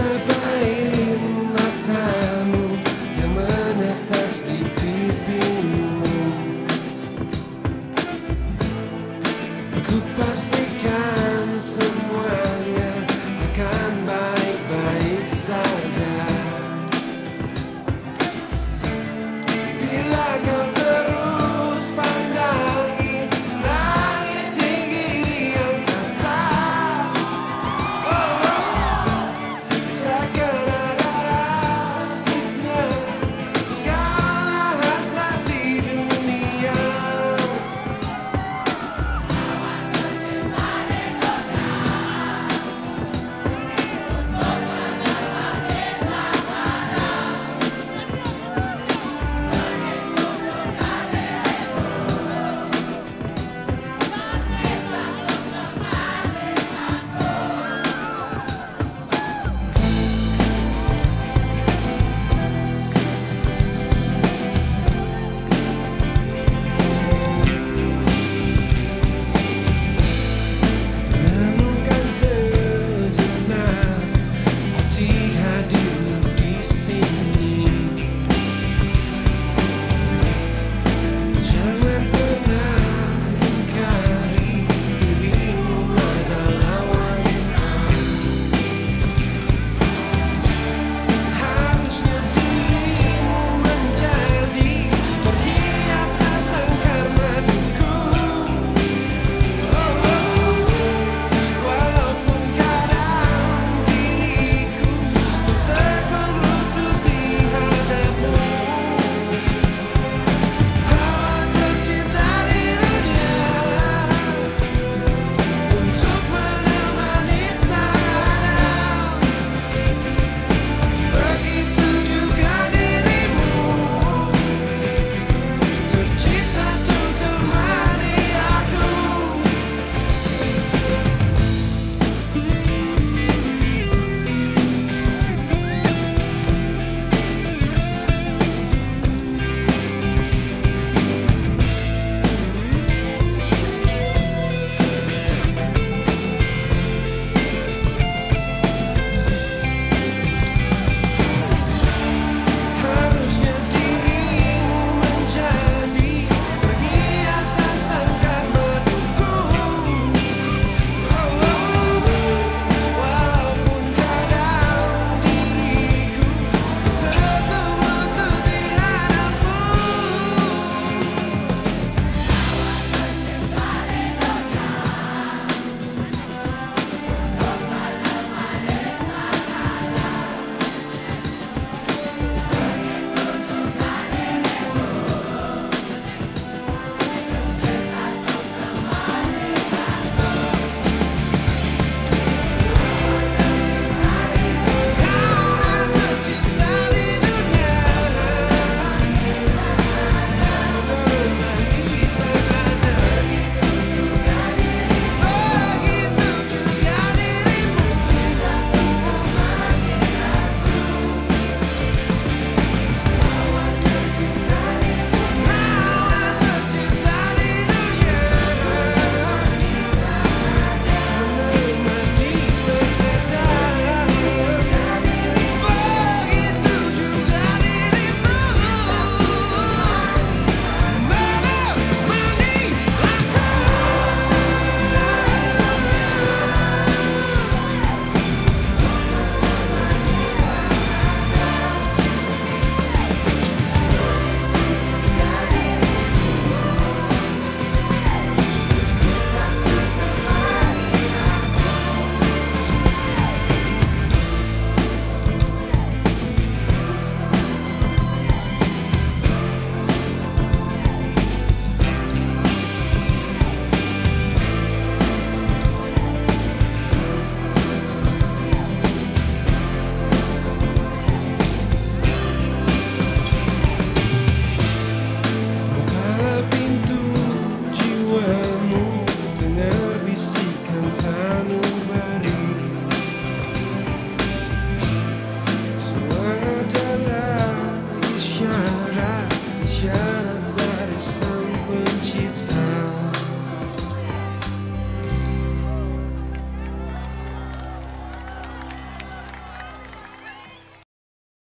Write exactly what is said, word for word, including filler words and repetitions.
Tatap air matamu yang menetes di pipimu. Aku pastikan semuanya akan baik-baik saja. Bila kau terus pandangi langit tinggi di angkasa, oh, oh, takkan ada habisnya segala hasrat di dunia. Renungkan sejenak arti hadirmu di sini. Jangan pernah ingkari dirimu adalah wanita. Harusnya dirimu menjadi perhiasan sangkar maduku. Walaupun kadang diriku bertekuk lutut di hadapmu, hawa tercinta di dunia untuk menemani sadar. Begitu juga dirimu tercipta untuk temani aku. Harusnya dirimu menjadi perhiasan sangkar maduku. Walaupun kadang diriku bertekuk lutut di hadapmu. Bukalah pintu jiwamu, dengar bisikan sanubari. Semua adalah isyarat, isyarat dari Sang Pencipta.